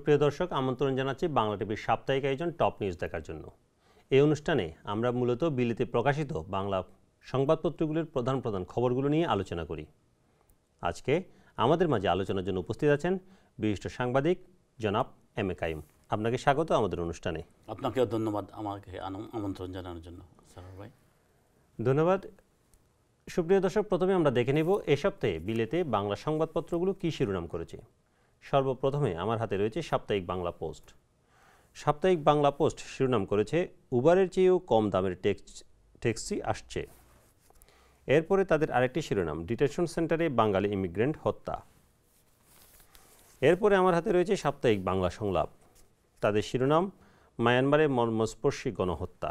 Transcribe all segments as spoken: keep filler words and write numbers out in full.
সুপ্রিয় দর্শক, আমন্ত্রণ জানাচ্ছি বাংলা টিভির সাপ্তাহিক আয়োজন টপ নিউজ দেখার জন্য। এই অনুষ্ঠানে আমরা মূলত বিলিতে প্রকাশিত বাংলা সংবাদপত্রগুলির প্রধান প্রধান খবরগুলো নিয়ে আলোচনা করি। আজকে আমাদের মাঝে আলোচনার জন্য উপস্থিত আছেন বিশিষ্ট সাংবাদিক জনাব এম এ কাইম। আপনাকে স্বাগত আমাদের অনুষ্ঠানে। আপনাকেও ধন্যবাদ আমাকে আমন্ত্রণ জানানোর জন্য স্যার ভাই। ধন্যবাদ। সুপ্রিয় দর্শক, প্রথমে আমরা দেখে নেব এ সপ্তাহে বিলেতে বাংলা সংবাদপত্রগুলো কী শিরোনাম করেছে। সর্বপ্রথমে আমার হাতে রয়েছে সাপ্তাহিক বাংলা পোস্ট। সাপ্তাহিক বাংলা পোস্ট শিরোনাম করেছে উবারের চেয়েও কম দামের ট্যাক্সি আসছে। এরপরে তাদের আরেকটি শিরোনাম ডিটেনশন সেন্টারে বাঙালি ইমিগ্রেন্ট হত্যা। এরপরে আমার হাতে রয়েছে সাপ্তাহিক বাংলা সংলাপ। তাদের শিরোনাম মায়ানমারে মর্মস্পর্শী গণহত্যা।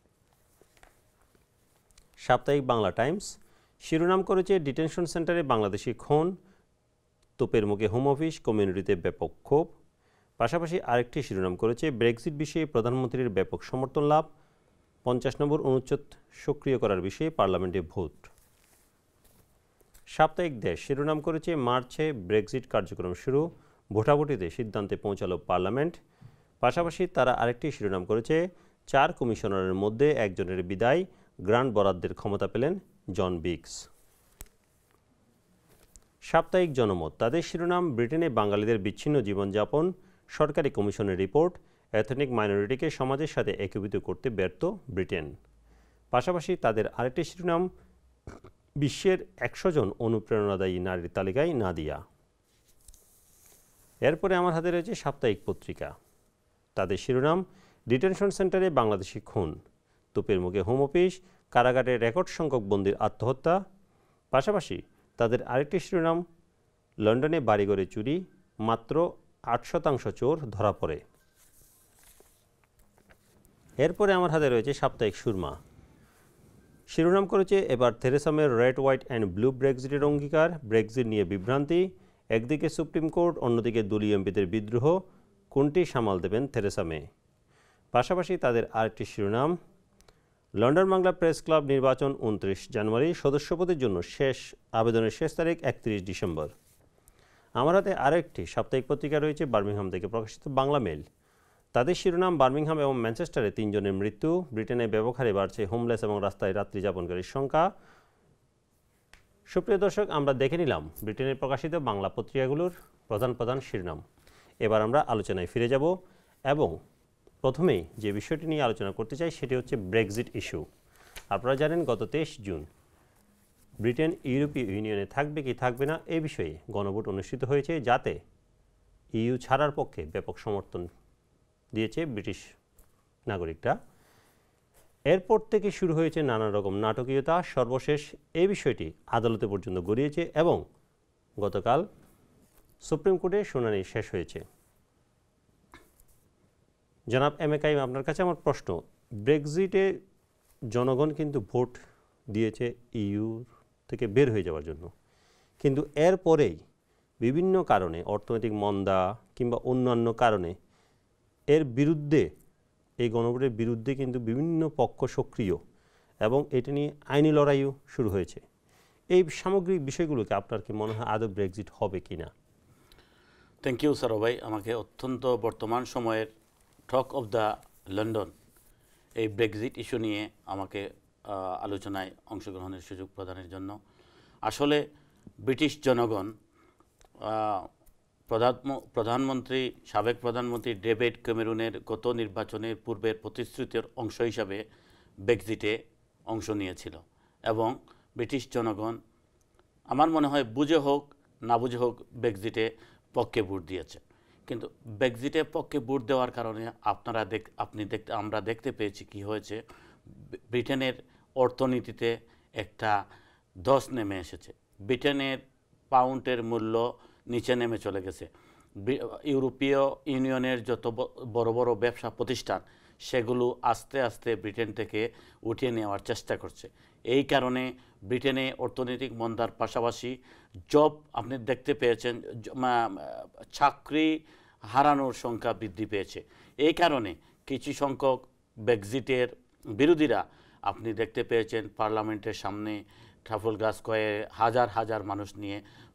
সাপ্তাহিক বাংলা টাইমস শিরোনাম করেছে ডিটেনশন সেন্টারে বাংলাদেশি খুন, তোপের মুখে হোম অফিস, কমিউনিটিতে ব্যাপক ক্ষোভ। পাশাপাশি আরেকটি শিরোনাম করেছে ব্রেক্সিট বিষয়ে প্রধানমন্ত্রীর ব্যাপক সমর্থন লাভ, পঞ্চাশ নম্বর অনুচ্ছেদ সক্রিয় করার বিষয়ে পার্লামেন্টে ভোট। সাপ্তাহিক দেশ শিরোনাম করেছে মার্চে ব্রেক্সিট কার্যক্রম শুরু, ভোটাভুটিতে সিদ্ধান্তে পৌঁছালো পার্লামেন্ট। পাশাপাশি তারা আরেকটি শিরোনাম করেছে চার কমিশনারের মধ্যে একজনের বিদায়, গ্রান্ট বরাদ্দের ক্ষমতা পেলেন জন বিগস। সাপ্তাহিক জনমত তাদের শিরোনাম ব্রিটেনে বাঙালিদের বিচ্ছিন্ন জীবনযাপন, সরকারি কমিশনের রিপোর্ট, এথনিক মাইনরিটিকে সমাজের সাথে একীভূত করতে ব্যর্থ ব্রিটেন। পাশাপাশি তাদের আরেকটি শিরোনাম বিশ্বের একশো জন অনুপ্রেরণাদায়ী নারীর তালিকায় নাদিয়া। এরপরে আমার হাতে রয়েছে সাপ্তাহিক পত্রিকা। তাদের শিরোনাম ডিটেনশন সেন্টারে বাংলাদেশি খুন, তোপের মুখে হোম অফিস, কারাগারে রেকর্ড সংখ্যক বন্দির আত্মহত্যা। পাশাপাশি তাদের আরেকটি শিরোনাম লন্ডনে বাড়িঘরে চুরি, মাত্র আট শতাংশ চোর ধরা পড়ে। এরপরে আমার হাতে রয়েছে সাপ্তাহিক সুরমা। শিরোনাম করেছে এবার থেরেসা মের রেড, হোয়াইট অ্যান্ড ব্লু ব্রেক্সিটের অঙ্গীকার, ব্রেক্সিট নিয়ে বিভ্রান্তি, একদিকে সুপ্রিম কোর্ট, অন্যদিকে দলীয় এমপিদের বিদ্রোহ, কোনটি সামাল দেবেন থেরেসা মে। পাশাপাশি তাদের আরেকটি শিরোনাম লন্ডন বাংলা প্রেস ক্লাব নির্বাচন উনত্রিশ জানুয়ারি, সদস্যপদের জন্য শেষ আবেদনের শেষ তারিখ একত্রিশ ডিসেম্বর। আমার হাতে আরেকটি সাপ্তাহিক পত্রিকা রয়েছে বার্মিংহাম থেকে প্রকাশিত বাংলা মেল। তাদের শিরোনাম ব্রামিংহাম এবং ম্যানচেস্টারে তিনজনের মৃত্যু, ব্রিটেনে ব্যাপক হারে বাড়ছে হোমলেস এবং রাস্তায় রাত্রি যাপনকারীর সংখ্যা। সুপ্রিয় দর্শক, আমরা দেখে নিলাম ব্রিটেনের প্রকাশিত বাংলা পত্রিকাগুলোর প্রধান প্রধান শিরোনাম। এবার আমরা আলোচনায় ফিরে যাব এবং প্রথমেই যে বিষয়টি নিয়ে আলোচনা করতে চাই সেটি হচ্ছে ব্রেক্সিট ইস্যু। আপনারা জানেন গত তেইশ জুন ব্রিটেন ইউরোপীয় ইউনিয়নে থাকবে কি থাকবে না এ বিষয়ে গণভোট অনুষ্ঠিত হয়েছে, যাতে ইইউ ছাড়ার পক্ষে ব্যাপক সমর্থন দিয়েছে ব্রিটিশ নাগরিকরা। এরপর থেকে শুরু হয়েছে নানা রকম নাটকীয়তা। সর্বশেষ এই বিষয়টি আদালতে পর্যন্ত গড়িয়েছে এবং গতকাল সুপ্রিম কোর্টে শুনানি শেষ হয়েছে। জনাব এম এ কাইম, আপনার কাছে আমার প্রশ্ন, ব্রেক্সিটে জনগণ কিন্তু ভোট দিয়েছে ইইউ থেকে বের হয়ে যাওয়ার জন্য, কিন্তু এরপরেই বিভিন্ন কারণে অর্থনৈতিক মন্দা কিংবা অন্যান্য কারণে এর বিরুদ্ধে, এই গণভোটের বিরুদ্ধে কিন্তু বিভিন্ন পক্ষ সক্রিয় এবং এটি নিয়ে আইনি লড়াইও শুরু হয়েছে। এই সামগ্রিক বিষয়গুলোকে আপনার কি মনে হয় আদৌ ব্রেক্সিট হবে কি না? থ্যাংক ইউ স্যার ভাই, আমাকে অত্যন্ত বর্তমান সময়ের টক অফ দ্য লন্ডন এই ব্রেক্সিট ইস্যু নিয়ে আমাকে আলোচনায় অংশগ্রহণের সুযোগ প্রদানের জন্য। আসলে ব্রিটিশ জনগণ প্রধান প্রধানমন্ত্রী সাবেক প্রধানমন্ত্রী ডেভিড ক্যামেরনের গত নির্বাচনের পূর্বের প্রতিশ্রুতির অংশ হিসাবে ব্রেক্সিটে অংশ নিয়েছিল এবং ব্রিটিশ জনগণ আমার মনে হয় বুঝে হোক না বুঝে হোক ব্রেক্সিটে পক্ষে ভোট দিয়েছে। কিন্তু ব্রেক্সিটে পক্ষে ভোট দেওয়ার কারণে আপনারা দেখ আপনি দেখতে আমরা দেখতে পেয়েছি কি হয়েছে। ব্রিটেনের অর্থনীতিতে একটা ধস নেমে এসেছে। ব্রিটেনের পাউন্ডের মূল্য নিচে নেমে চলে গেছে। ইউরোপীয় ইউনিয়নের যত বড় বড় ব্যবসা প্রতিষ্ঠান সেগুলো আস্তে আস্তে ব্রিটেন থেকে উঠিয়ে নেওয়ার চেষ্টা করছে। এই কারণে ব্রিটেনে অর্থনৈতিক মন্দার পাশাপাশি জব আপনি দেখতে পেয়েছেন, চাকরি হারানোর সংখ্যা বৃদ্ধি পেয়েছে। এই কারণে কিছু সংখ্যক ব্রেক্সিটের বিরোধীরা আপনি দেখতে পেয়েছেন পার্লামেন্টের সামনে ট্রাফলগার স্কয়ারে হাজার হাজার মানুষ নিয়ে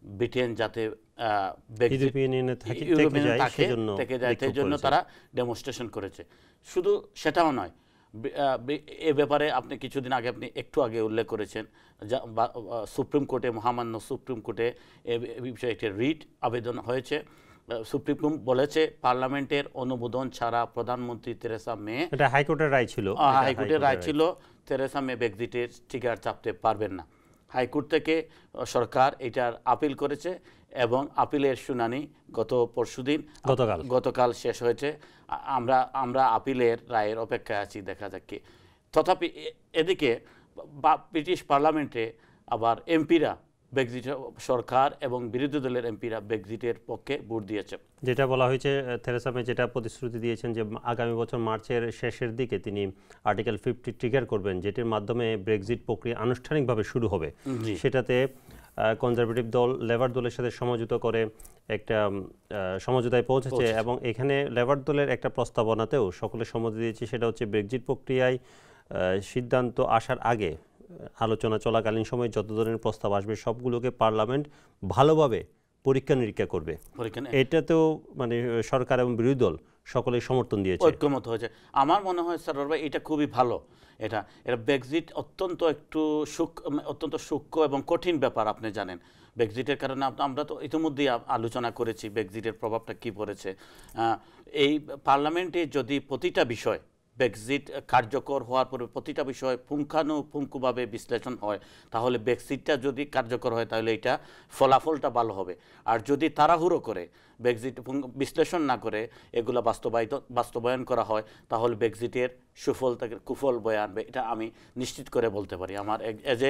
ব্রিটেন যাতে ইউরোপিয়ান ইউনিয়নে থাকে থেকে ইউরোপিয়ান যায় থাকে সেজন্য থেকে যায় সেই বিক্ষোভ জন্য করেছে। তারা ডেমনস্ট্রেশন করেছে। শুধু সেটাও নয়, বি- আহ, বি- এ ব্যাপারে আপনি কিছুদিন আগে আপনি একটু আগে উল্লেখ করেছেন, যা বা- আহ, সুপ্রিম কোর্টে, মহামান্য সুপ্রিম কোর্টে এ এ বিষয়ে একটি রিট আবেদন হয়েছে। আহ, সুপ্রিম কোর্ট বলেছে পার্লামেন্টের অনুমোদন ছাড়া প্রধানমন্ত্রী তেরেসা মে, এটা হাইকোর্টের রায় ছিল, আহ, এটা হাইকোর্টের রায় ছিল, তেরেসা মে ব্রেক্সিটের টিকার চাপতে পারবেন না। হাইকোর্ট থেকে আহ, সরকার এটার আপিল করেছে এবং আপিলের শুনানি গত পরশুদিন গতকাল। গতকাল শেষ হয়েছে। আ- আমরা আমরা আপিলের রায়ের অপেক্ষায় আছি, দেখা যাক কি। তথাপি এ- এদিকে বা ব্রিটিশ পার্লামেন্টে আবার এমপিরা ব্রেক্সিট, সরকার এবং বিরোধী দলের এমপিরা ব্রেক্সিটের পক্ষে ভোট দিয়েছে। যেটা বলা হয়েছে, থেরেসা মে যেটা প্রতিশ্রুতি দিয়েছেন যে আগামী বছর মার্চের শেষের দিকে তিনি আর্টিকেল ফিফটি ট্রিগার করবেন, যেটির মাধ্যমে ব্রেক্সিট প্রক্রিয়া আনুষ্ঠানিকভাবে শুরু হবে। জি। সেটাতে কনজারভেটিভ দল লেবার দলের সাথে সমঝোতা করে একটা উম, আহ, সমঝোতায় পৌঁছেছে এবং এখানে লেবার দলের একটা প্রস্তাবনাতেও সকলে সম্মতি দিয়েছে। সেটা হচ্ছে ব্রেক্সিট প্রক্রিয়ায় আহ, সিদ্ধান্ত আসার আগে আহ, আলোচনা চলাকালীন সময়ে যত ধরনের প্রস্তাব আসবে সবগুলোকে পার্লামেন্ট ভালোভাবে পরীক্ষা নিরীক্ষা করবে। পরীক্ষা এটাতেও মানে সরকার এবং বিরোধী দল সকলেই সমর্থন দিয়েছে। ঐক্যমত হয়েছে। আমার মনে হয় স্যার ভাই এটা খুবই ভালো। এটা এটা ব্রেক্সিট অত্যন্ত একটু সূক্ষ্ম, অত্যন্ত সূক্ষ্ম এবং কঠিন ব্যাপার, আপনি জানেন। ব্রেক্সিটের কারণে আপ- আমরা তো ইতিমধ্যেই আ- আলোচনা করেছি ব্রেক্সিটের প্রভাবটা কি পড়েছে। আহ, এই পার্লামেন্টে যদি প্রতিটা বিষয় ব্রেক্সিট কার্যকর হওয়ার পরে প্রতিটা বিষয় পুঙ্খানুপুঙ্খভাবে বিশ্লেষণ হয়, তাহলে ব্রেক্সিটটা যদি কার্যকর হয় তাহলে এটা ফলাফলটা ভালো হবে। আর যদি তাড়াহুড়ো করে ব্রেক্সিট বিশ্লেষণ না করে এগুলো বাস্তবায়িত বাস্তবায়ন করা হয়, তাহলে ব্রেক্সিটের সুফল থেকে কুফল বয়ে আনবে, এটা আমি নিশ্চিত করে বলতে পারি। আমার এজ এ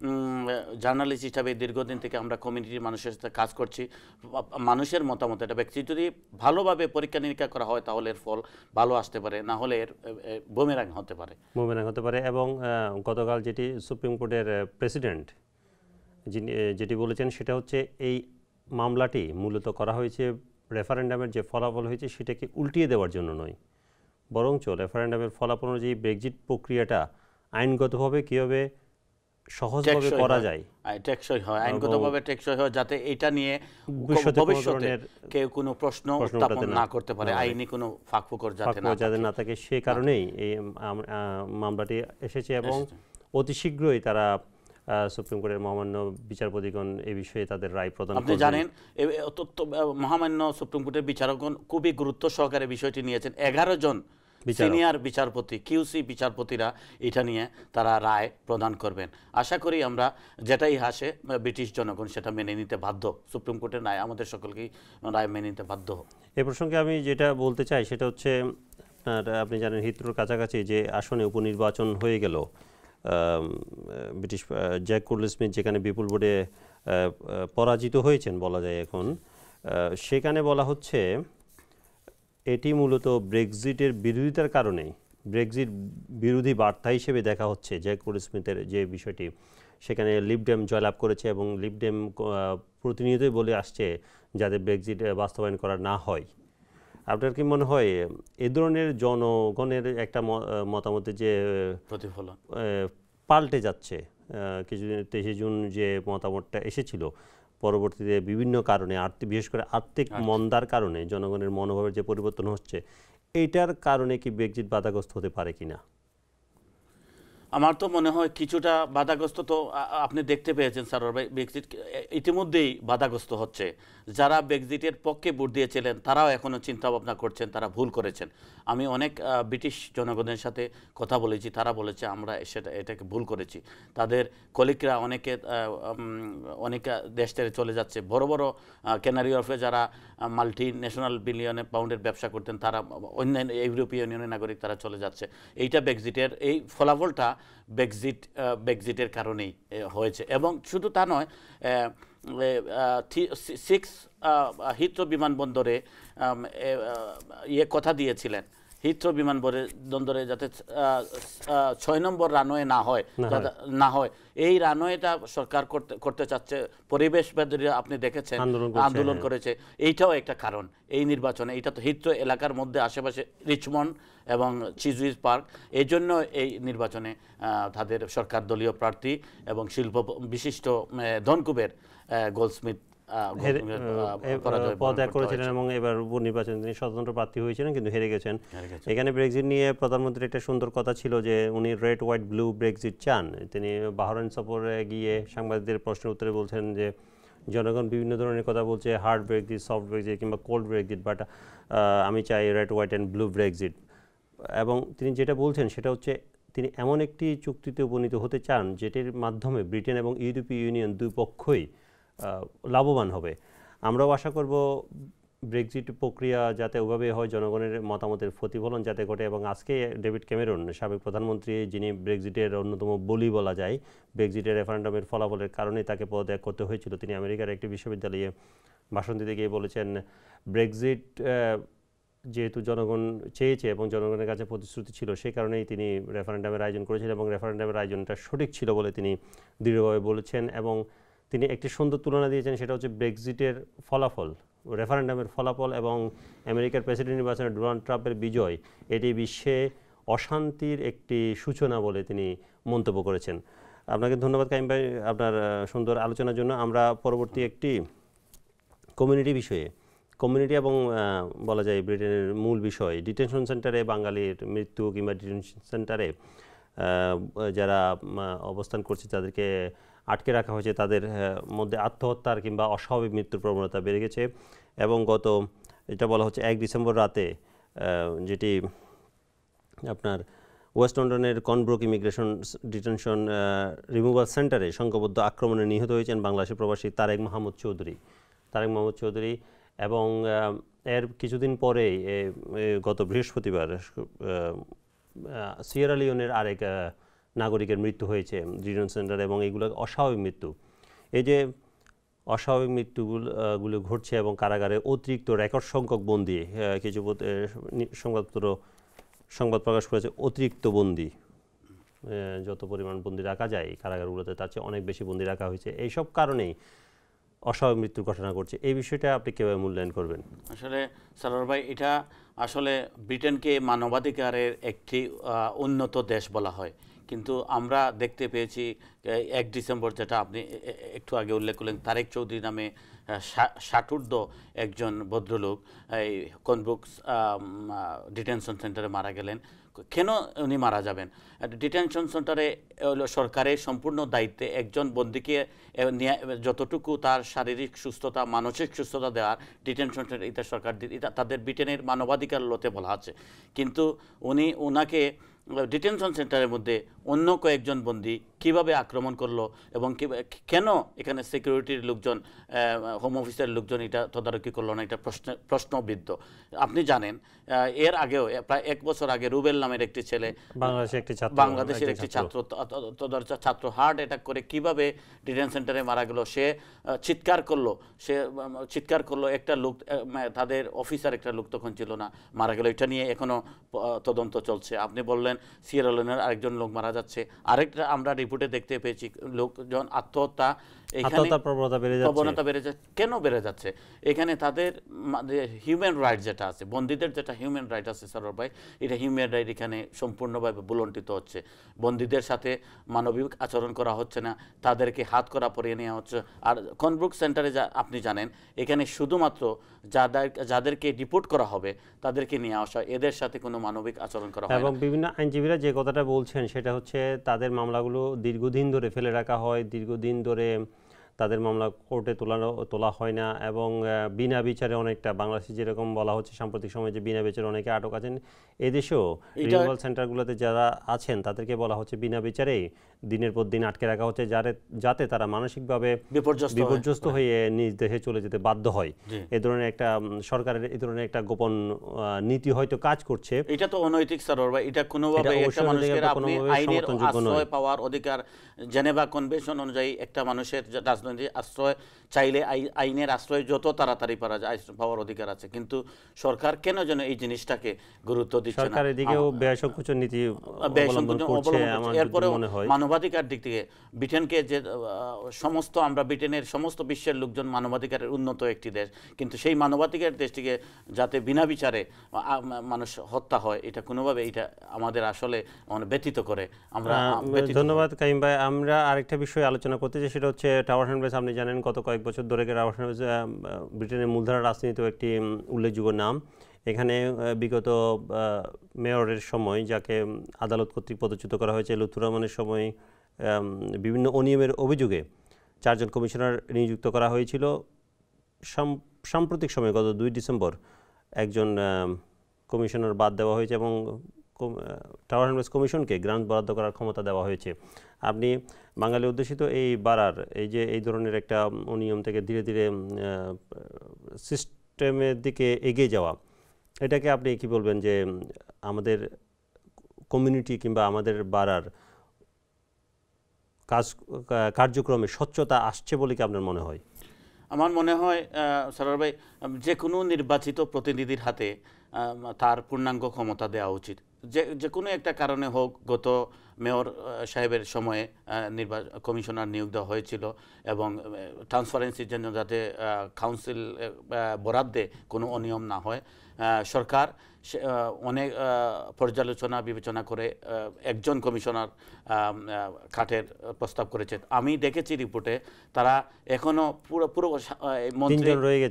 জার্নালিস্ট হিসাবে দীর্ঘদিন থেকে আমরা কমিউনিটির মানুষের সাথে কাজ করছি। মানুষের মতামত, এটা ব্রেক্সিট যদি ভালোভাবে পরীক্ষা নিরীক্ষা করা হয় তাহলে এর ফল ভালো আসতে পারে, না হলে এর বুমেরাং হতে পারে। মুভমেন্ট হতে পারে। এবং আহ, গতকাল যেটি সুপ্রিম কোর্টের প্রেসিডেন্ট যিনি আহ, যেটি বলেছেন সেটা হচ্ছে এই মামলাটি মূলত করা হয়েছে রেফারেন্ডামের যে ফলাফল হয়েছে সেটাকে উল্টিয়ে দেওয়ার জন্য নয়, বরঞ্চ রেফারেন্ডামের ফলাফল অনুযায়ী ব্রেক্সিট প্রক্রিয়াটা আইনগতভাবে কীভাবে সহজভাবে টেকসই করা হয়, যায়, আই- টেকসই হয়, আইনগতভাবে টেকসই হয়, যাতে এটা নিয়ে ভবিষ্যতে কোনো ভবিষ্যতে ধরনের কেউ কোনো প্রশ্ন প্রশ্ন উত্থাপন উঠাতে না না করতে পারে, না পারে। আইনি কোনো ফাঁকফোকর যাতে ফাঁক না যাতে থাকে। না থাকে সে কারণেই এই আম- আহ, মামলাটি এসেছে এবং অতি শীঘ্রই তারা আহ, সুপ্রিম কোর্টের মহামান্য বিচারপতিগণ এই বিষয়ে তাদের রায় প্রদান আপনি করবেন। জানেন এ- এ- অত্যন্ত, আহ, মহামান্য সুপ্রিম কোর্টের বিচারকগণ খুবই গুরুত্ব সহকারে বিষয়টি নিয়েছেন। এগারো জন বিচারক। সিনিয়র বিচারপতি, কিউসি বিচারপতিরা এটা নিয়ে তারা রায় প্রদান করবেন। আশা করি আমরা যেটাই হাসে ব্রিটিশ জনগণ সেটা মেনে নিতে বাধ্য। সুপ্রিম কোর্টের রায় আমাদের সকলকেই রায় মেনে নিতে বাধ্য। এ প্রসঙ্গে আমি যেটা বলতে চাই সেটা হচ্ছে আপনার আপনি জানেন হিথ্রোর কাছাকাছি যে আসনে উপনির্বাচন হয়ে গেল, আম, ব্রিটিশ আহ, জ্যাক কুরল স্মিথ যেখানে বিপুল ভোটে আহ, আহ, পরাজিত হয়েছেন বলা যায় এখন, আহ, সেখানে বলা হচ্ছে এটি মূলত ব্রেক্সিটের বিরোধিতার কারণেই, ব্রেক্সিট বিরোধী বার্তা হিসেবে দেখা হচ্ছে জ্যাক কুরল স্মিথের যে বিষয়টি। সেখানে লিবডেম জয়লাভ করেছে এবং লিবডেম আহ, প্রতিনিয়তই বলে আসছে যাতে ব্রেক্সিট বাস্তবায়ন করা না হয়। আপনার কি মনে হয় এ ধরনের জনগণের একটা ম- আহ, মতামতে যে প্রতিফলন আহ, পাল্টে যাচ্ছে, আহ, কিছুদিন তেইশে জুন যে মতামতটা এসেছিল পরবর্তীতে বিভিন্ন কারণে আর্থিক, বিশেষ করে আর্থিক মন্দার কারণে জনগণের মনোভাবের যে পরিবর্তন হচ্ছে, এইটার কারণে কি ব্রেক্সিট বাধাগ্রস্ত হতে পারে কিনা? আমার তো মনে হয় কিছুটা বাধাগ্রস্ত তো আ- আপনি দেখতে পেয়েছেন স্যার ভাই, ব্রেক্সিট ইতিমধ্যেই বাধাগ্রস্ত হচ্ছে। যারা ব্রেক্সিটের পক্ষে ভোট দিয়েছিলেন তারাও এখনও চিন্তা ভাবনা করছেন তারা ভুল করেছেন। আমি অনেক আহ, ব্রিটিশ জনগণের সাথে কথা বলেছি, তারা বলেছে আমরা সেটা এটাকে ভুল করেছি। তাদের কলিগরা অনেকে আহ, উম, অনেক দেশ ছেড়ে চলে যাচ্ছে। বড় বড় ক্যানারি অফে যারা মাল্টি ন্যাশনাল বিলিয়নের পাউন্ডের ব্যবসা করতেন তারা অন্যান্য ইউরোপীয় ইউনিয়নের নাগরিক তারা চলে যাচ্ছে। এইটা ব্রেক্সিটের এই ফলাফলটা ব্রেক্সিট ব্রেক্সিটের কারণেই এ, হয়েছে। এবং শুধু তা নয়, সিক্স হিথ্রো বিমানবন্দরে আম, এ, আহ, ইয়ে কথা দিয়েছিলেন হিথ্রো বিমানবন্দরে যাতে আহ, আহ, ছয় নম্বর রানওয়ে না হয়, না যাতে না হয় এই রানওয়েটা সরকার করতে করতে চাচ্ছে। পরিবেশবাদীরা আপনি দেখেছেন আন্দোলন করছে, আন্দোলন হ্যাঁ। করেছে। এইটাও একটা কারণ এই নির্বাচনে। এইটা তো হিথ্রো এলাকার মধ্যে আশেপাশে রিচমন্ড এবং চিজউইজ পার্ক, এই জন্য এই নির্বাচনে আহ, তাদের সরকার দলীয় প্রার্থী এবং শিল্প বিশিষ্ট আহ, ধনকুবের গোল্ডস্মিথ হেরে পরাজয় বরণ পদত্যাগ করতে করেছিলেন হয়েছে। এবং এবার উপনির্বাচনে তিনি স্বতন্ত্র প্রার্থী হয়েছিলেন কিন্তু হেরে গেছেন। হেরে গেছেন। এখানে ব্রেক্সিট নিয়ে প্রধানমন্ত্রীর একটা সুন্দর কথা ছিল যে উনি রেড হোয়াইট ব্লু ব্রেক্সিট চান। তিনি বাহরাইন সফরে গিয়ে সাংবাদিকদের প্রশ্নের উত্তরে বলছেন যে জনগণ বিভিন্ন ধরনের কথা বলছে, হার্ড ব্রেক্সিট, সফট ব্রেক্সিট কিংবা কোল্ড ব্রেক্সিট, বাট আমি চাই red white and blue Brexit. এবং তিনি যেটা বলছেন সেটা হচ্ছে তিনি এমন একটি চুক্তিতে উপনীত হতে চান যেটির মাধ্যমে ব্রিটেন এবং ইউরোপীয় ইউনিয়ন দুই পক্ষই লাভবান হবে। আমরাও আশা করব ব্রেক্সিট প্রক্রিয়া যাতে ওভাবে হয়, জনগণের মতামতের প্রতিফলন যাতে ঘটে। এবং আজকে ডেভিড ক্যামেরন, সাবেক প্রধানমন্ত্রী, যিনি ব্রেক্সিটের অন্যতম বলি বলা যায়, ব্রেক্সিটের রেফারেন্ডামের ফলাফলের কারণে তাকে পদত্যাগ করতে হয়েছিল, তিনি আমেরিকার একটি বিশ্ববিদ্যালয়ে ভাষণ দিতে গিয়ে বলেছেন ব্রেক্সিট যেহেতু জনগণ চেয়েছে এবং জনগণের কাছে প্রতিশ্রুতি ছিল, সেই কারণেই তিনি রেফারেন্ডামের আয়োজন করেছিলেন এবং রেফারেন্ডামের আয়োজনটা সঠিক ছিল বলে তিনি দৃঢ়ভাবে বলেছেন। এবং তিনি একটি সুন্দর তুলনা দিয়েছেন, সেটা হচ্ছে ব্রেক্সিটের ফলাফল, রেফারেন্ডামের ফলাফল এবং আমেরিকার প্রেসিডেন্ট নির্বাচনে ডোনাল্ড ট্রাম্পের বিজয়, এটি বিশ্বে অশান্তির একটি সূচনা বলে তিনি মন্তব্য করেছেন। আপনাকে ধন্যবাদ কাইম ভাই আপনার সুন্দর আলোচনার জন্য। আমরা পরবর্তী একটি কমিউনিটি বিষয়ে, কমিউনিটি এবং বলা যায় ব্রিটেনের মূল বিষয়, ডিটেনশন সেন্টারে বাঙালির মৃত্যু কিংবা ডিটেনশন সেন্টারে যারা অবস্থান করছে তাদেরকে আটকে রাখা হয়েছে, তাদের মধ্যে আত্মহত্যার কিংবা অস্বাভাবিক মৃত্যুর প্রবণতা বেড়ে গেছে। এবং গত এটা বলা হচ্ছে এক ডিসেম্বর রাতে যেটি আপনার ওয়েস্ট লন্ডনের কনব্রুক ইমিগ্রেশন ডিটেনশন রিমুভাল সেন্টারে সংঘবদ্ধ আক্রমণে নিহত হয়েছেন বাংলাদেশের প্রবাসী তারেক মাহমুদ চৌধুরী তারেক মাহমুদ চৌধুরী এবং এর কিছুদিন পরেই গত বৃহস্পতিবার সিয়েরা লিওনের আরেক নাগরিকের মৃত্যু হয়েছে ডিটেনশন সেন্টারে এবং এগুলো অস্বাভাবিক মৃত্যু। এই যে অস্বাভাবিক মৃত্যুগুলো গুলো ঘটছে এবং কারাগারে অতিরিক্ত রেকর্ড সংখ্যক বন্দী, কিছু সংবাদপত্র সংবাদ প্রকাশ করেছে অতিরিক্ত বন্দী, যত পরিমাণ বন্দী রাখা যায় কারাগারগুলোতে তার চেয়ে অনেক বেশি বন্দী রাখা হয়েছে। এইসব কারণেই অস্বাভাবিক মৃত্যুর ঘটনা ঘটছে। এই বিষয়টা আপনি কীভাবে মূল্যায়ন করবেন? আসলে সারোয়ার ভাই, এটা আসলে ব্রিটেনকে মানবাধিকারের একটি উন্নত দেশ বলা হয়, কিন্তু আমরা দেখতে পেয়েছি এক ডিসেম্বর, যেটা আপনি একটু আগে উল্লেখ করলেন, তারেক চৌধুরী নামে ষাটূর্ধ্ব একজন ভদ্রলোক এই কনব্রুক ডিটেনশন সেন্টারে মারা গেলেন। কেন উনি মারা যাবেন? ডিটেনশন সেন্টারে সরকারের সম্পূর্ণ দায়িত্বে একজন বন্দীকে যতটুকু তার শারীরিক সুস্থতা, মানসিক সুস্থতা দেওয়ার ডিটেনশন সেন্টার এটা সরকার এটা তাদের ব্রিটেনের মানবাধিকার লোতে বলা আছে, কিন্তু উনি ওনাকে ডিটেনশন সেন্টারের মধ্যে অন্য কয়েকজন বন্দী কিভাবে আক্রমণ করলো এবং কেন এখানে সিকিউরিটির লোকজন, হোম অফিসের লোকজন এটা তদারকি করলো না, এটা প্রশ্ন প্রশ্নবিদ্ধ। আপনি জানেন এর আগেও প্রায় এক বছর আগে রুবেল নামের একটি ছেলে, বাংলাদেশের একটি ছাত্র বাংলাদেশের একটি ছাত্র ছাত্র হার্ট অ্যাটাক করে কিভাবে ডিটেনশন সেন্টারে মারা গেল। সে চিৎকার করলো, সে চিৎকার করলো একটা লোক, তাদের অফিসার একটা লোক তখন ছিল না, মারা গেল। এটা নিয়ে এখনো তদন্ত চলছে। আপনি বললেন সিয়েরা লিওনের আরেকজন লোক মারা যাচ্ছে, আরেকটা আমরা রিপোর্টে দেখতে পেয়েছি লোকজন আত্মহত্যা, এখানে প্রবণতা বেড়ে যাচ্ছে। কেন বেড়ে যাচ্ছে? এখানে তাদের হিউম্যান রাইট যেটা আছে, বন্দীদের যেটা হিউম্যান রাইট আছে সারোয়ার ভাই, এটা হিউম্যান রাইট এখানে সম্পূর্ণভাবে বুলণ্ঠিত হচ্ছে। বন্দীদের সাথে মানবিক আচরণ করা হচ্ছে না, তাদেরকে হাত করা পরিয়ে নেওয়া হচ্ছে। আর কনব্রুক সেন্টারে যা আপনি জানেন, এখানে শুধুমাত্র যাদের যাদেরকে ডিপোর্ট করা হবে তাদেরকে নিয়ে আসা, এদের সাথে কোনো মানবিক আচরণ করা হয় না। এবং বিভিন্ন আইনজীবীরা যে কথাটা বলছেন সেটা হচ্ছে তাদের মামলাগুলো দীর্ঘদিন ধরে ফেলে রাখা হয়, দীর্ঘদিন ধরে তাদের মামলা কোর্টে তোলানো তোলা হয় না এবং বিনা বিচারে অনেকটা, বাংলাদেশে যেরকম বলা হচ্ছে সাম্প্রতিক সময়ে যে বিনা বিচারে অনেকে আটক আছেন, এদেশেও রিমুভাল সেন্টারগুলোতে যারা আছেন তাদেরকে বলা হচ্ছে বিনা বিচারেই দিনের পর দিন আটকে রাখা হচ্ছে, যাতে যাতে তারা মানসিকভাবে বিপর্যস্ত হয়ে নিজ দেশে চলে যেতে বাধ্য হয়। এই ধরনের একটা সরকারের এই ধরনের একটা গোপন নীতি হয়তো কাজ করছে। এটা তো অনৈতিক সারোয়ার ভাই, এটা কোনোভাবে একটা মানুষের আপনি আইনের আশ্রয় পাওয়ার অধিকার, জেনেভা কনভেনশন অনুযায়ী একটা মানুষের রাজনৈতিক আশ্রয় চাইলে আইনের আশ্রয় যত তাড়াতাড়ি পাওয়া যায় পাওয়ার অধিকার আছে, কিন্তু সরকার কেন যেন এই জিনিসটাকে গুরুত্ব দিচ্ছে না। সরকার এদিকেও ব্যয়সংকোচন নীতি অবলম্বন করছে আমার মনে হয়। মানবাধিকার দিক থেকে ব্রিটেনকে যে সমস্ত আমরা ব্রিটেনের সমস্ত বিশ্বের লোকজন মানবাধিকারের উন্নত একটি দেশ, কিন্তু সেই মানবাধিকার দেশটিকে যাতে বিনা বিচারে মানুষ হত্যা হয়, এটা কোনোভাবে এটা আমাদের আসলে ব্যথিত করে। আমরা ধন্যবাদ কাইম ভাই। আমরা আরেকটা বিষয়ে আলোচনা করতে চাই, সেটা হচ্ছে টাওয়ার হ্যান্ডবেস আপনি জানেন গত কয়েক বছর ধরে টাওয়ার হ্যান্ডবেস ব্রিটেনের মূলধারা রাজনীতিতেও একটি উল্লেখযোগ্য নাম। এখানে বিগত মেয়রের সময় যাকে আদালত কর্তৃক পদচ্যুত করা হয়েছে লুৎফুর রহমানের সময় বিভিন্ন অনিয়মের অভিযোগে চারজন কমিশনার নিযুক্ত করা হয়েছিল। সাম্প্রতিক সময়ে গত দুই ডিসেম্বর একজন কমিশনার বাদ দেওয়া হয়েছে এবং টাওয়ার হ্যান্ডবেস কমিশনকে গ্রান্ট বরাদ্দ করার ক্ষমতা দেওয়া হয়েছে। আপনি বাঙালি অধ্যুষিত এই বাড়ার এই যে এই ধরনের একটা অনিয়ম থেকে ধীরে ধীরে সিস্টেমের দিকে এগিয়ে যাওয়া, এটাকে আপনি কি বলবেন যে আমাদের কমিউনিটি কিংবা আমাদের বাড়ার কাজ কার্যক্রমে স্বচ্ছতা আসছে বলে কি আপনার মনে হয়? আমার মনে হয় সরোয়ার ভাই, যে কোনো নির্বাচিত প্রতিনিধির হাতে তার পূর্ণাঙ্গ ক্ষমতা দেওয়া উচিত। যে যে কোনো একটা কারণে হোক, গত মেয়র সাহেবের সময়ে নির্বাচন কমিশনার নিয়োগ দেওয়া হয়েছিল এবং ট্রান্সপারেন্সির জন্য যাতে কাউন্সিল বরাদ্দে কোনো অনিয়ম না হয়, সরকার অনেক পর্যালোচনা বিবেচনা করে একজন কমিশনার কাঠের প্রস্তাব করেছে। আমি দেখেছি রিপোর্টে তারা এখনো পুরো পুরো মন্ত্রী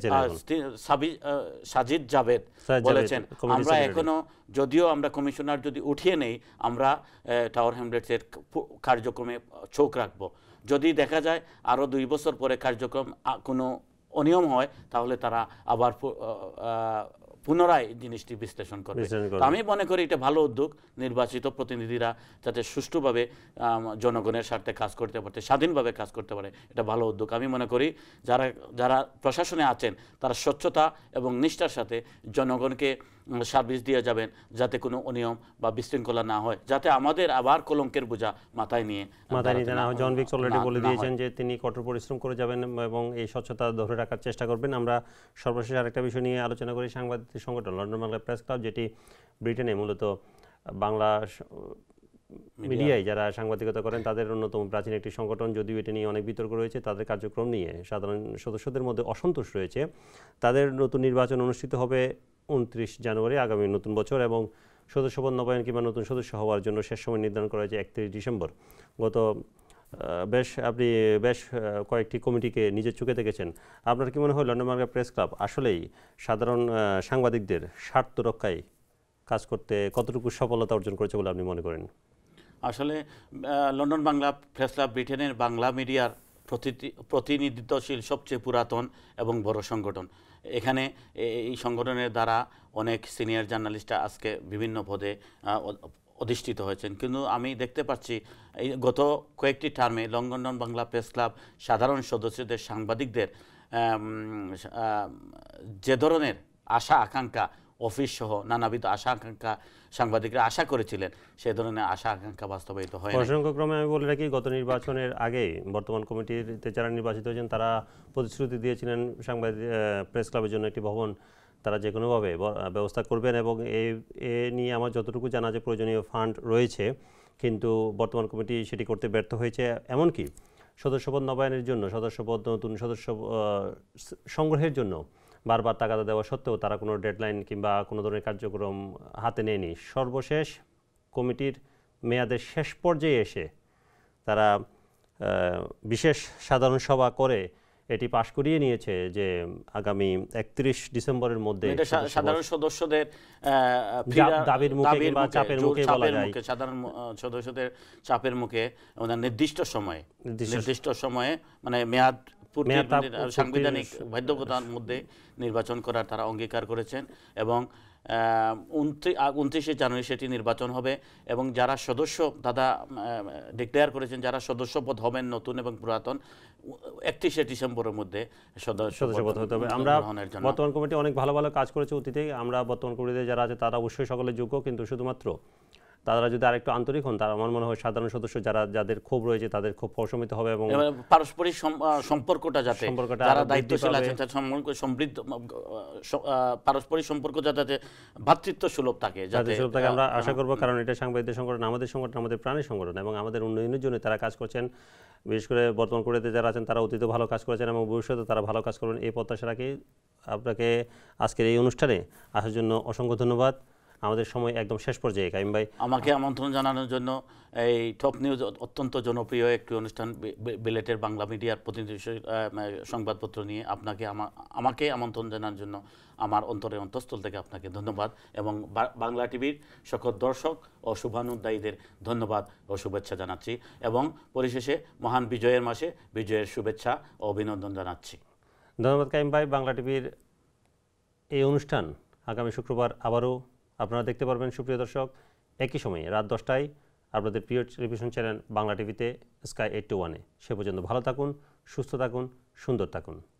সাজিদ জাভেদ বলেছেন আমরা এখনো যদিও আমরা কমিশনার যদি উঠিয়ে নেই, আমরা টাওয়ার হ্যামলেটসের কার্যক্রমে চোখ রাখবো। যদি দেখা যায় আরও দুই বছর পরে কার্যক্রম কোনো অনিয়ম হয়, তাহলে তারা আবার পুনরায় জিনিসটি বিশ্লেষণ করবে। আমি মনে করি এটা ভালো উদ্যোগ, নির্বাচিত প্রতিনিধিরা যাতে সুষ্ঠুভাবে জনগণের স্বার্থে কাজ করতে পারে, স্বাধীনভাবে কাজ করতে পারে, এটা ভালো উদ্যোগ। আমি মনে করি যারা যারা প্রশাসনে আছেন তারা স্বচ্ছতা এবং নিষ্ঠার সাথে জনগণকে সার্ভিস দিয়ে যাবেন, যাতে কোনো অনিয়ম বা বিশৃঙ্খলা না হয়, যাতে আমাদের আবার কলঙ্কের বোঝা মাথায় নিয়ে মাথায় নিতে না হয়। জন ভিক্স অলরেডি বলে দিয়েছেন যে তিনি কঠোর পরিশ্রম করে যাবেন এবং এই স্বচ্ছতা ধরে রাখার চেষ্টা করবেন। আমরা সর্বশেষ আরেকটা বিষয় নিয়ে আলোচনা করি। সাংবাদিক সংগঠন লন্ডন বাংলা প্রেস ক্লাব, যেটি ব্রিটেনে মূলত বাংলা মিডিয়ায় যারা সাংবাদিকতা করেন তাদের অন্যতম প্রাচীন একটি সংগঠন, যদিও এটা নিয়ে অনেক বিতর্ক রয়েছে, তাদের কার্যক্রম নিয়ে সাধারণ সদস্যদের মধ্যে অসন্তোষ রয়েছে। তাদের নতুন নির্বাচন অনুষ্ঠিত হবে উনত্রিশ জানুয়ারি আগামী নতুন বছর এবং সদস্যপদ নবায়ন কিংবা নতুন সদস্য হওয়ার জন্য শেষ সময় নির্ধারণ করা হয়েছে একত্রিশ ডিসেম্বর। গত বেশ আপনি বেশ কয়েকটি কমিটিকে নিজের চোখে দেখেছেন। আপনার কি মনে হয় লন্ডন বাংলা প্রেস ক্লাব আসলেই সাধারণ সাংবাদিকদের স্বার্থ রক্ষায় কাজ করতে কতটুকু সফলতা অর্জন করেছে বলে আপনি মনে করেন? আসলে লন্ডন বাংলা প্রেস ক্লাব ব্রিটেনের বাংলা মিডিয়ার প্রতিনিধিত্বশীল সবচেয়ে পুরাতন এবং বড় সংগঠন। এখানে এই সংগঠনের দ্বারা অনেক সিনিয়র জার্নালিস্টরা আজকে বিভিন্ন পদে অধিষ্ঠিত হয়েছেন। কিন্তু আমি দেখতে পাচ্ছি এই গত কয়েকটি টার্মে লন্ডন বাংলা প্রেস ক্লাব সাধারণ সদস্যদের সাংবাদিকদের যে ধরনের আশা আকাঙ্ক্ষা, অফিস সহ নানাবিধ আশা আকাঙ্ক্ষা সাংবাদিকরা আশা করেছিলেন, সে ধরনের আশা আকাঙ্ক্ষা বাস্তবায়িত হয়। প্রসঙ্গক্রমে আমি বলে রাখি, গত নির্বাচনের আগে বর্তমান কমিটিতে যারা নির্বাচিত হয়েছেন তারা প্রতিশ্রুতি দিয়েছিলেন সাংবাদিক প্রেস ক্লাবের জন্য একটি ভবন তারা যে কোনোভাবে ব্যবস্থা করবেন এবং এ এ নিয়ে আমার যতটুকু জানা যে প্রয়োজনীয় ফান্ড রয়েছে, কিন্তু বর্তমান কমিটি সেটি করতে ব্যর্থ হয়েছে। এমনকি সদস্যপদ নবায়নের জন্য, সদস্যপদ নতুন সদস্য সংগ্রহের জন্য বারবার তাগাদা দেওয়া সত্ত্বেও তারা কোনো ডেডলাইন কিংবা কোনো ধরনের কার্যক্রম হাতে নেয়নি। সর্বশেষ কমিটির মেয়াদের শেষ পর্যায়ে এসে তারা বিশেষ সাধারণ সভা করে এটি পাশ করিয়ে নিয়েছে যে আগামী একত্রিশ ডিসেম্বরের মধ্যে সাধারণ সদস্যদের দাবির মুখে কিংবা চাপের মুখে বলা যায়, সাধারণ সদস্যদের চাপের মুখে নির্দিষ্ট সময়ে নির্দিষ্ট সময়ে মানে মেয়াদ সাংবিধানিক বাধ্যবাধকতার মধ্যে নির্বাচন করার তারা অঙ্গীকার করেছেন এবং উনত্রিশে জানুয়ারি সেটি নির্বাচন হবে এবং যারা সদস্য দাদা ডিক্লেয়ার করেছেন যারা সদস্যপদ হবেন নতুন এবং পুরাতন, একত্রিশে ডিসেম্বরের মধ্যে সদস্যপদ হতে হবে। আমরা বর্তমান কমিটি অনেক ভালো ভালো কাজ করেছে অতীতে, আমরা বর্তমান কমিটিতে যারা আছে তারা অবশ্যই সকলের যোগ্য, কিন্তু শুধুমাত্র তারা যদি আরেকটু আন্তরিক হন, তারা আমার মনে হয় সাধারণ সদস্য যারা যাদের ক্ষোভ রয়েছে তাদের ক্ষোভ প্রশমিত হবে এবং পারস্পরিক সম্পর্কটা যাতে যারা দায়িত্বশীল আছেন সমৃদ্ধ পারস্পরিক সম্পর্ক যাতে ভ্রাতৃত্ব সুলভ থাকে যাতে আমরা আশা করব, কারণ এটা সাংবাদিকদের সংগঠন, আমাদের সংগঠন, আমাদের প্রাণের সংগঠন এবং আমাদের উন্নয়নের জন্য তারা কাজ করছেন। বিশেষ করে বর্তমান কমিটিতে যারা আছেন তারা অতীতে ভালো কাজ করেছেন এবং ভবিষ্যতে তারা ভালো কাজ করবেন এই প্রত্যাশা রাখি। আপনাকে আজকের এই অনুষ্ঠানে আসার জন্য অসংখ্য ধন্যবাদ। আমাদের সময় একদম শেষ পর্যায়ে। কাইম ভাই, আমাকে আমন্ত্রণ জানানোর জন্য এই টপ নিউজ অত্যন্ত জনপ্রিয় একটি অনুষ্ঠান বি- বি- বিলেটের বাংলা মিডিয়ার প্রতিনিধি আহ, সংবাদপত্র নিয়ে আপনাকে আমা- আমাকে আমন্ত্রণ জানানোর জন্য আমার অন্তরের অন্তঃস্থল থেকে আপনাকে ধন্যবাদ, এবং বা- বাংলা টিভির সকল দর্শক ও শুভানুধ্যায়ীদের ধন্যবাদ ও শুভেচ্ছা জানাচ্ছি, এবং পরিশেষে মহান বিজয়ের মাসে বিজয়ের শুভেচ্ছা ও অভিনন্দন জানাচ্ছি। ধন্যবাদ কাইম ভাই। বাংলা টিভির এই অনুষ্ঠান আগামী শুক্রবার আবারও আপনারা দেখতে পারবেন সুপ্রিয় দর্শক, একই সময়ে রাত দশটায় আপনাদের প্রিয় টেলিভিশন চ্যানেল বাংলা টিভিতে স্কাই এইট টু ওয়ানে। সে পর্যন্ত ভালো থাকুন, সুস্থ থাকুন, সুন্দর থাকুন।